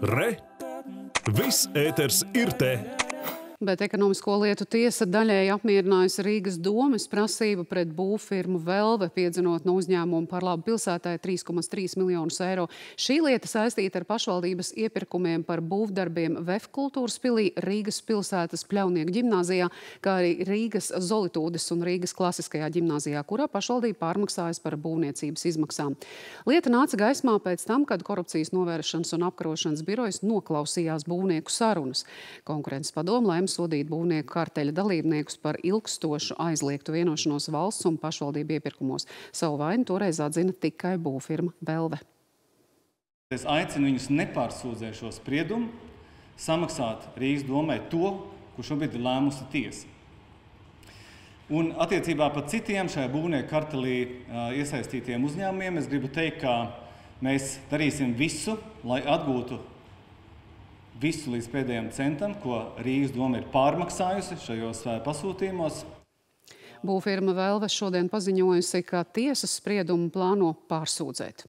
Re! Viss ēters ir te! Bet ekonomisko lietu tiesa daļēji apmierinājusi Rīgas domes prasību pret būvfirmu Velve, piedzinot no uzņēmumu par labu pilsētai 3,3 miljonus eiro. Šī lieta saistīta ar pašvaldības iepirkumiem par būvdarbiem VEF kultūras pilī, Rīgas pilsētas Pļaunieku ģimnāzijā, kā arī Rīgas Zolitūdes un Rīgas klasiskajā ģimnāzijā, kurā pašvaldība pārmaksājas par būvniecības izmaksām. Lieta nāca gaismā pēc tam, kad Korupcijas novēršanas un apkarošanas birojas noklausījās būvnieku sarunas. Konkurences padome lēma sodīt būvnieku karteļa dalībniekus par ilgstošu aizliegtu vienošanos valsts un pašvaldību iepirkumos. Savu vainu toreiz atzina tikai būvfirma Velve. Es aicinu viņus nepārsūdzēt šo spriedumu, samaksāt Rīgas domai to, ko šobrīd ir lēmusi tiesa. Un attiecībā par citiem šajā būvnieku kartelī iesaistītiem uzņēmumiem es gribu teikt, ka mēs darīsim visu, lai atgūtu visu līdz pēdējiem centam, ko Rīgas doma ir pārmaksājusi šajos pasūtījumos. Būvfirma Velve šodien paziņojusi, ka tiesas spriedumu plāno pārsūdzēt.